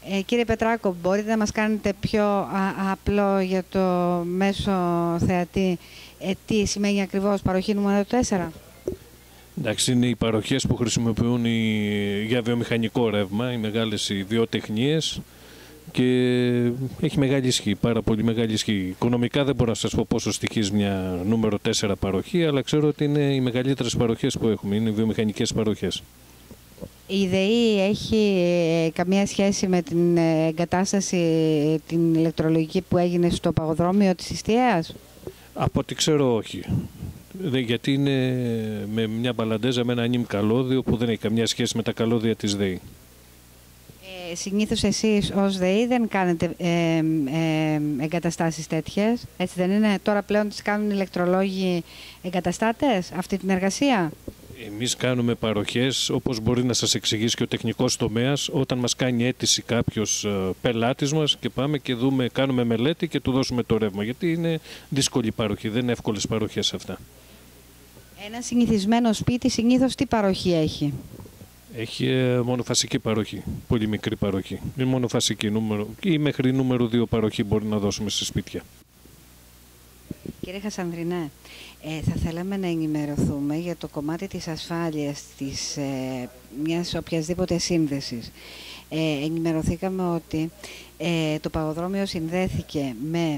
Κύριε Πετράκο, μπορείτε να μας κάνετε πιο απλό για το μέσο θεατή τι σημαίνει ακριβώς παροχή νούμερο 4? Εντάξει, είναι οι παροχές που χρησιμοποιούν για βιομηχανικό ρεύμα, οι μεγάλες βιοτεχνίες, και έχει μεγάλη ισχύ, πάρα πολύ μεγάλη ισχύ. Οικονομικά δεν μπορώ να σας πω πόσο στοιχίζει μια νούμερο 4 παροχή, αλλά ξέρω ότι είναι οι μεγαλύτερες παροχές που έχουμε, είναι οι βιομηχανικές παροχές. Η ΔΕΗ έχει καμία σχέση με την εγκατάσταση την ηλεκτρολογική που έγινε στο παγοδρόμιο της Ιστιαίας? Από ό,τι ξέρω όχι. Γιατί είναι με μια μπαλαντέζα με ένα νήμ καλώδιο που δεν έχει καμία σχέση με τα καλώδια της ΔΕΗ. Συνήθως εσείς ως ΔΕΗ δεν κάνετε εγκαταστάσεις τέτοιες, έτσι δεν είναι? Τώρα πλέον τις κάνουν ηλεκτρολόγοι εγκαταστάτες αυτή την εργασία? Εμείς κάνουμε παροχές, όπως μπορεί να σας εξηγήσει και ο τεχνικός τομέας, όταν μας κάνει αίτηση κάποιος πελάτης μας και πάμε και δούμε, κάνουμε μελέτη και του δώσουμε το ρεύμα. Γιατί είναι δύσκολη παροχή, δεν είναι εύκολες παροχές αυτά. Ένα συνηθισμένο σπίτι συνήθως τι παροχή έχει? Έχει μονοφασική παροχή, πολύ μικρή παροχή. Είναι μονοφασική ή μέχρι νούμερο 2 παροχή μπορεί να δώσουμε σε σπίτια. Κύριε Χασανδρινέ, θα θέλαμε να ενημερωθούμε για το κομμάτι της ασφάλειας της μιας οποιασδήποτε σύνδεσης. Ενημερωθήκαμε ότι το παγοδρόμιο συνδέθηκε με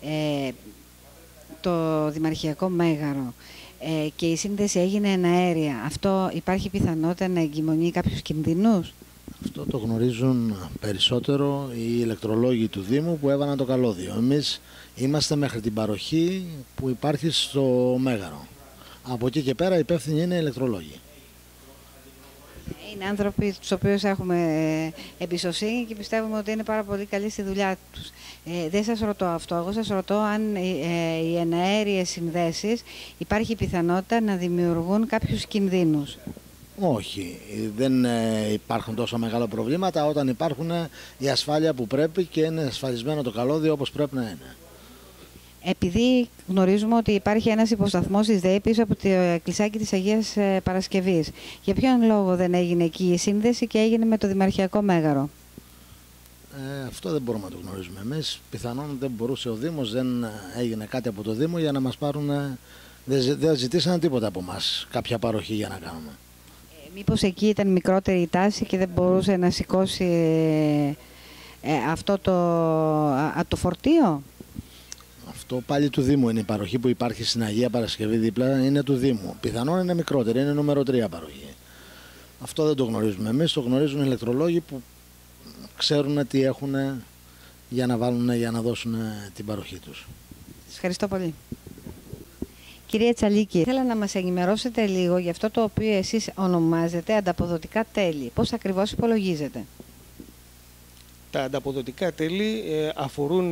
το Δημαρχιακό Μέγαρο και η σύνδεση έγινε εναέρια. Αυτό υπάρχει πιθανότητα να εγκυμονεί κάποιους κινδυνούς? Αυτό το γνωρίζουν περισσότερο οι ηλεκτρολόγοι του Δήμου που έβαλαν το καλώδιο. Εμείς είμαστε μέχρι την παροχή που υπάρχει στο Μέγαρο. Από εκεί και πέρα υπεύθυνοι είναι οι ηλεκτρολόγοι. Είναι άνθρωποι τους οποίους έχουμε εμπιστοσύνη και πιστεύουμε ότι είναι πάρα πολύ καλοί στη δουλειά τους. Δεν σας ρωτώ αυτό. Εγώ σας ρωτώ αν οι εναέριες συνδέσεις υπάρχει πιθανότητα να δημιουργούν κάποιους κινδύνους. Όχι, δεν υπάρχουν τόσο μεγάλα προβλήματα όταν υπάρχουν η ασφάλεια που πρέπει και είναι ασφαλισμένο το καλώδιο όπως πρέπει να είναι. Επειδή γνωρίζουμε ότι υπάρχει ένας υποσταθμός της ΔΕΗ πίσω από το εκκλησάκι της Αγίας Παρασκευής, για ποιον λόγο δεν έγινε εκεί η σύνδεση και έγινε με το Δημαρχιακό Μέγαρο? Αυτό δεν μπορούμε να το γνωρίζουμε εμείς. Πιθανόν δεν μπορούσε ο Δήμος, δεν έγινε κάτι από το Δήμο για να μας πάρουν. Δεν ζητήσαν τίποτα από μας, κάποια παροχή για να κάνουμε. Μήπως εκεί ήταν μικρότερη η τάση και δεν μπορούσε να σηκώσει αυτό το φορτίο? Αυτό πάλι του Δήμου είναι η παροχή που υπάρχει στην Αγία Παρασκευή δίπλα, είναι του Δήμου. Πιθανόν είναι μικρότερη, είναι νούμερο 3 παροχή. Αυτό δεν το γνωρίζουμε εμείς, το γνωρίζουν οι ηλεκτρολόγοι που ξέρουν τι έχουν για να βάλουν, για να δώσουν την παροχή τους. Σας ευχαριστώ πολύ. Κυρία Τσαλίκη, θέλω να μας ενημερώσετε λίγο για αυτό το οποίο εσείς ονομάζετε ανταποδοτικά τέλη. Πώς ακριβώς υπολογίζετε? Τα ανταποδοτικά τέλη αφορούν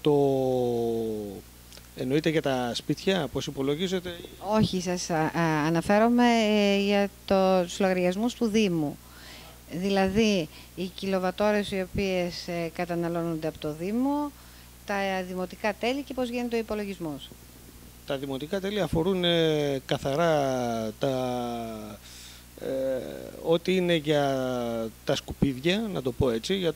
εννοείται για τα σπίτια, πώς υπολογίζεται? Όχι, σας αναφέρομαι για τους λογαριασμούς του Δήμου. Δηλαδή, οι κιλοβατόρες οι οποίες καταναλώνονται από το Δήμο, τα δημοτικά τέλη και πώς γίνεται ο υπολογισμός. Τα δημοτικά τέλη αφορούν καθαρά ό,τι είναι για τα σκουπίδια, να το πω έτσι,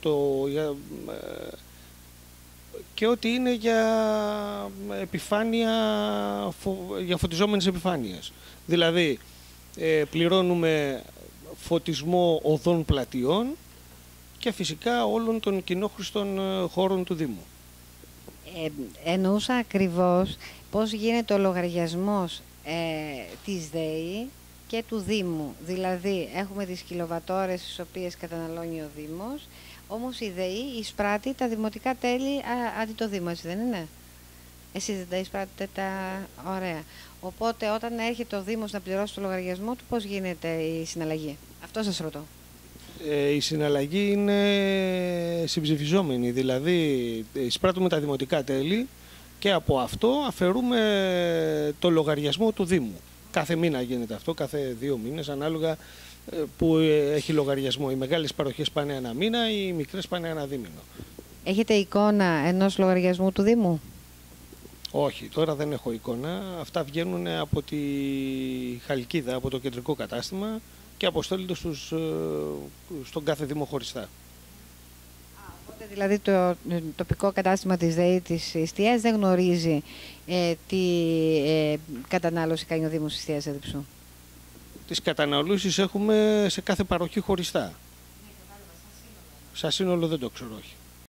και ό,τι είναι για επιφάνεια, για φωτιζόμενες επιφάνειες. Δηλαδή, πληρώνουμε φωτισμό οδών πλατιών και φυσικά όλων των κοινόχρηστων χώρων του Δήμου. Εννοούσα ακριβώς πώς γίνεται ο λογαριασμός της ΔΕΗ και του Δήμου. Δηλαδή, έχουμε τις κιλοβατόρες τις οποίες καταναλώνει ο Δήμος, όμως η ΔΕΗ εισπράττει τα δημοτικά τέλη αντί το Δήμο, έτσι δεν είναι? Εσείς δεν τα εισπράττετε τα... Ωραία. Οπότε, όταν έρχεται ο Δήμος να πληρώσει το λογαριασμό του, πώς γίνεται η συναλλαγή? Αυτό σας ρωτώ. Η συναλλαγή είναι συμψηφιζόμενη, δηλαδή εισπράττουμε τα δημοτικά τέλη και από αυτό αφαιρούμε το λογαριασμό του Δήμου. Κάθε μήνα γίνεται αυτό, κάθε 2 μήνες, ανάλογα που έχει λογαριασμό. Οι μεγάλες παροχές πάνε ένα μήνα, οι μικρές πάνε ένα δίμηνο. Έχετε εικόνα ενός λογαριασμού του Δήμου? Όχι, τώρα δεν έχω εικόνα. Αυτά βγαίνουν από τη Χαλκίδα, από το κεντρικό κατάστημα και αποστέλλονται στον κάθε Δήμο χωριστά. Δηλαδή το τοπικό κατάστημα της ΔΕΗ της Ιστίας δεν γνωρίζει τι κατανάλωση κάνει ο Δήμος Ιστίας Ερυψού. Τις καταναλώσεις έχουμε σε κάθε παροχή χωριστά. Σαν σύνολο δεν το ξέρω, όχι.